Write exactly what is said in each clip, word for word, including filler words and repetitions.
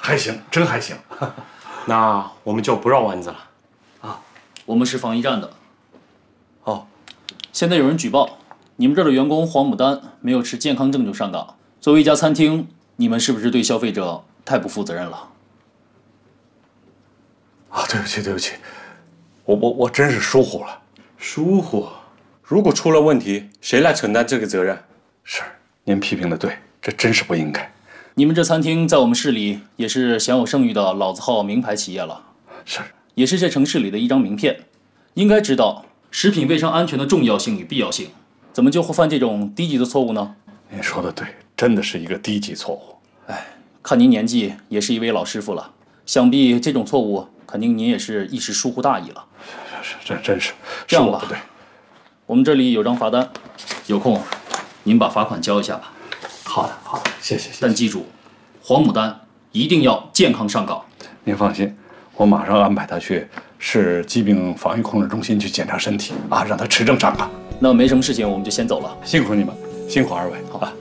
还行，真还行。 那我们就不绕弯子了。 啊，我们是防疫站的。 哦， 现在有人举报，你们这儿的员工黄牡丹没有持健康证就上岗。作为一家餐厅，你们是不是对消费者太不负责任了？ 啊，对不起，对不起，我我我真是疏忽了。 疏忽？如果出了问题，谁来承担这个责任？ 是，您批评的对，这真是不应该。 你们这餐厅在我们市里也是享有盛誉的老字号名牌企业了， 是， 也是这城市里的一张名片，应该知道食品卫生安全的重要性与必要性，怎么就会犯这种低级的错误呢？ 您说的对，真的是一个低级错误。 哎，看您年纪也是一位老师傅了，想必这种错误肯定您也是一时疏忽大意了。 是是，这真是这样吧， 不对。 我们这里有张罚单，有空您把罚款交一下吧。 好的，好的，谢谢谢谢。 但记住，黄牡丹一定要健康上岗。 您放心，我马上安排他去市疾病防御控制中心去检查身体啊，让他持证上岗。 那没什么事情，我们就先走了。 辛苦你们，辛苦二位。 好吧。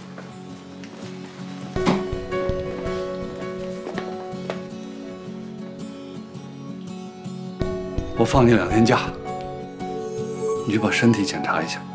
我放你两天假，你去把身体检查一下。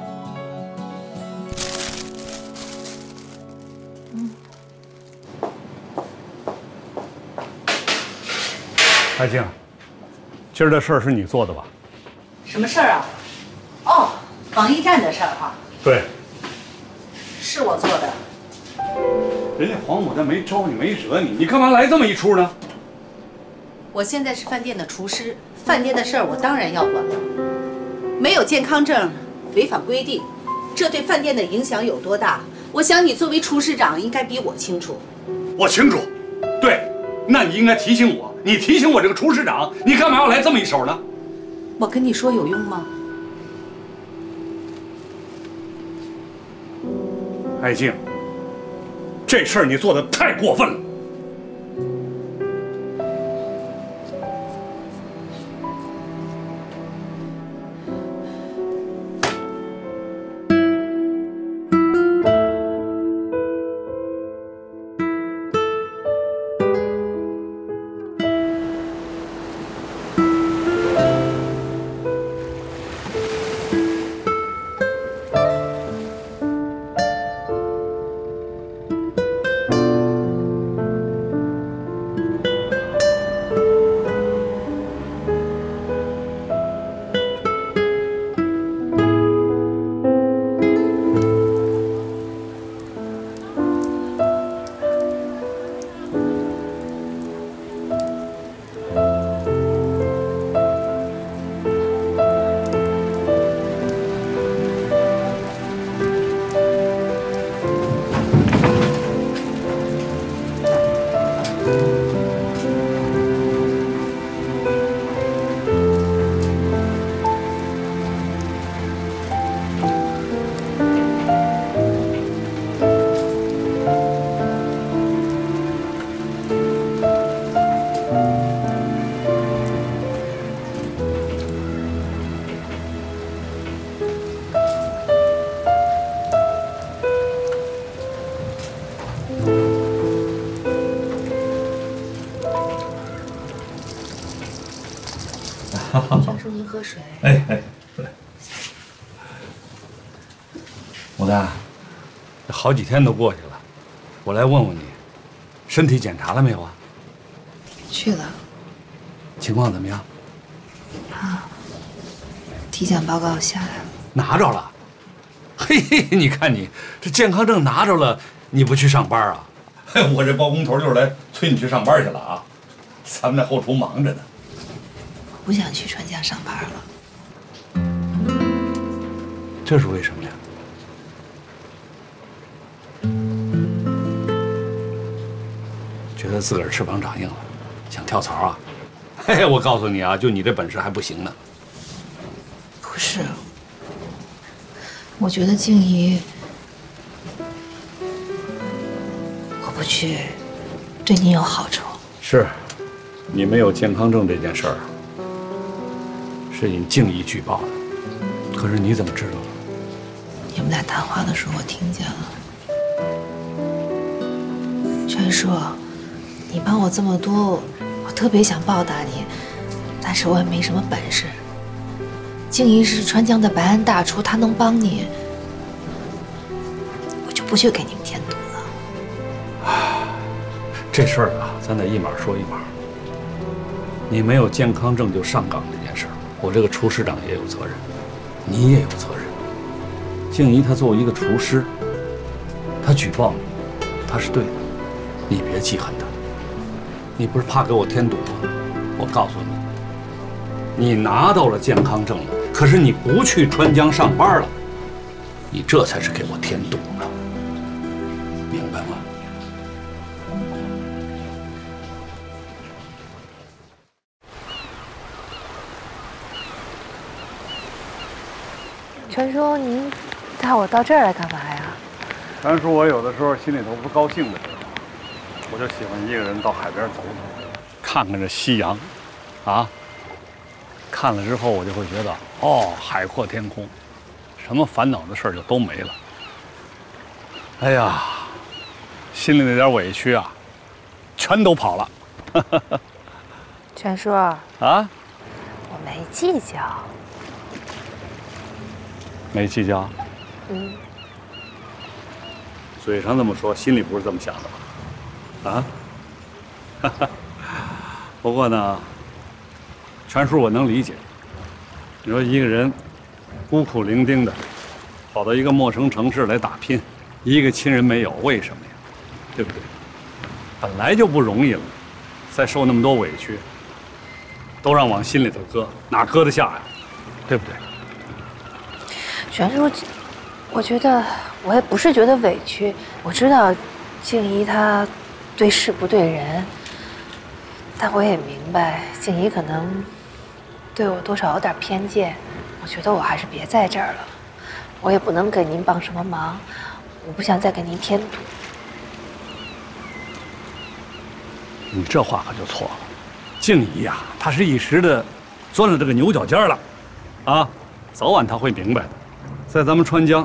海静，今儿的事儿是你做的吧？ 什么事儿啊？哦，防疫站的事儿哈。 对， 是我做的。 人家黄牡丹没招你，没惹你，你干嘛来这么一出呢？ 我现在是饭店的厨师，饭店的事儿我当然要管了。没有健康证，违反规定，这对饭店的影响有多大？我想你作为厨师长应该比我清楚。 我清楚。对，那你应该提醒我。你提醒我这个厨师长，你干嘛要来这么一手呢？ 我跟你说有用吗？ 爱静，这事儿你做的太过分了。 小叔，您喝水。 哎哎，来。牡丹，这好几天都过去了，我来问问你，身体检查了没有啊？ 去了。 情况怎么样？ 啊，体检报告下来了。 拿着了。嘿嘿，你看你这健康证拿着了，你不去上班啊？我这包工头就是来催你去上班去了啊！咱们在后厨忙着呢。 我不想去川家上班了。 这是为什么呀？觉得自个儿翅膀长硬了，想跳槽啊？嘿嘿，我告诉你啊，就你这本事还不行呢。 不是，我觉得静怡，我不去，对你有好处。 是，你没有健康证这件事儿，是引静怡举报的。可是你怎么知道的？ 你们俩谈话的时候我听见了。全说你帮我这么多，我特别想报答你，但是我也没什么本事。静怡是川江的白案大厨，她能帮你，我就不去给你们添堵了。 这事儿啊，咱得一码说一码。你没有健康证就上岗这件事儿，我这个厨师长也有责任，你也有责任。静怡她作为一个厨师，她举报你，她是对的，你别记恨她。你不是怕给我添堵吗？我告诉你，你拿到了健康证了，可是你不去川江上班了，你这才是给我添堵呢，明白吗？ 陈叔，您带我到这儿来干嘛呀？ 传说我有的时候心里头不高兴的时候，我就喜欢一个人到海边走走，看看这夕阳，啊，看了之后我就会觉得，哦，海阔天空，什么烦恼的事儿就都没了。哎呀，心里那点委屈啊，全都跑了。 全叔， 啊， 我没计较。 没计较。 嗯， 嘴上这么说，心里不是这么想的吧？啊？不过呢，全叔我能理解。你说一个人孤苦伶仃的跑到一个陌生城市来打拼，一个亲人没有，为什么呀？对不对？本来就不容易了，再受那么多委屈，都让往心里头搁，哪搁得下呀？对不对？ 全叔，我觉得我也不是觉得委屈，我知道静怡她对事不对人，但我也明白静怡可能对我多少有点偏见，我觉得我还是别在这儿了，我也不能给您帮什么忙，我不想再给您添堵。 你这话可就错了，静怡呀，她是一时的钻了这个牛角尖了，啊，早晚她会明白的。在咱们川江，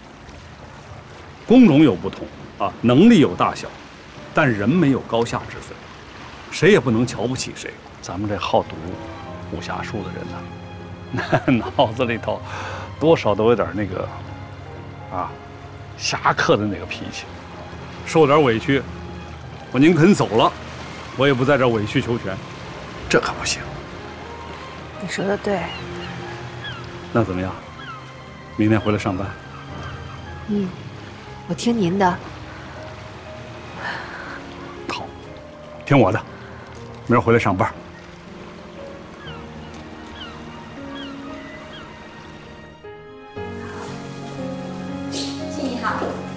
工种有不同啊，能力有大小，但人没有高下之分，谁也不能瞧不起谁。咱们这好读武侠书的人呢，脑子里头多少都有点那个啊侠客的那个脾气，受点委屈，我宁肯走了，我也不在这委曲求全，这可不行。 你说的对。 那怎么样？明天回来上班。 嗯，我听您的。 好，听我的，明儿回来上班。 静怡好。